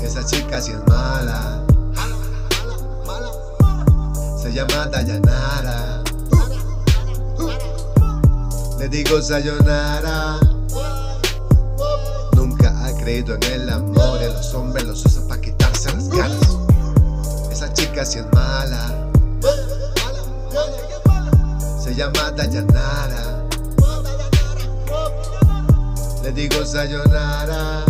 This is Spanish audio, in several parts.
Esa chica sí es mala, se llama Dayanara. Le digo sayonara. Nunca ha creído en el amor y a los hombres los usa para quitarse las ganas. Esa chica sí es mala, se llama Dayanara. Le digo sayonara.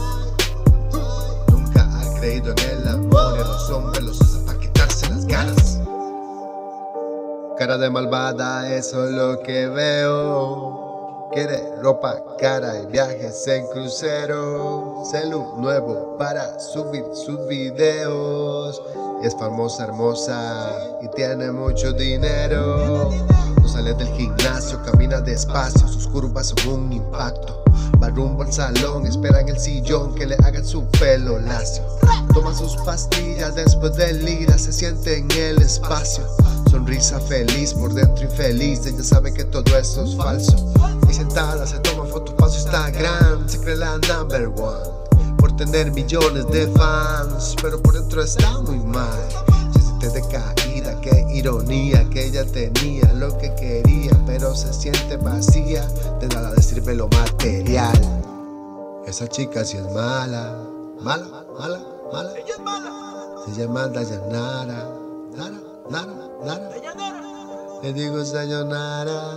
Nunca ha creído en el amor y a los hombres los usa para quitarse las ganas. Cara de malvada, eso es lo que veo. Quiere ropa cara y viajes en crucero. Celu nuevo para subir sus videos. Es famosa, hermosa y tiene mucho dinero. No sale del gimnasio, camina despacio. Sus curvas son un impacto. Va rumbo al salón, espera en el sillón que le hagan su pelo lacio. Toma sus pastillas después del ira, se siente en el espacio. Sonrisa feliz, por dentro infeliz, ella sabe que todo eso es falso. Y sentada se toma fotos para su Instagram, se cree la number one por tener millones de fans, pero por dentro está muy mal. Se siente decaída, qué ironía que ella tenía lo que quería, pero se siente vacía, de nada le sirve lo material. Esa chica sí es mala, mala, mala, mala. Ella es mala. Se llama Dayanara, Nara, Nara, Nara. Le digo sayonara.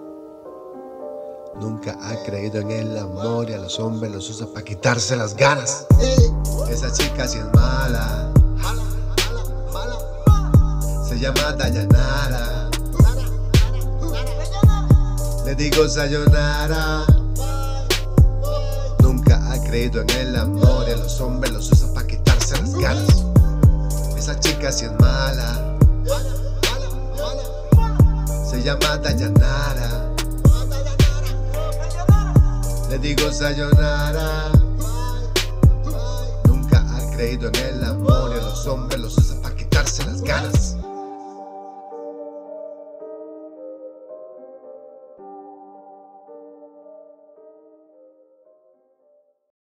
Nunca ha creído en el amor y a los hombres los usa para quitarse las ganas. Esa chica sí es mala, se llama Dayanara. Le digo sayonara. Nunca ha creído en el amor y a los hombres los usa para quitarse las ganas. Esa chica sí es mala, se llama Dayanara. Le digo sayonara. Nunca ha creído en el amor y a los hombres los usa para quitarse las ganas.